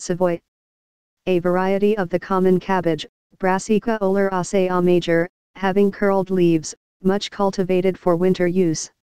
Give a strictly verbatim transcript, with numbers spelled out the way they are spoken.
Savoy. A variety of the common cabbage, Brassica oleracea major, having curled leaves, much cultivated for winter use.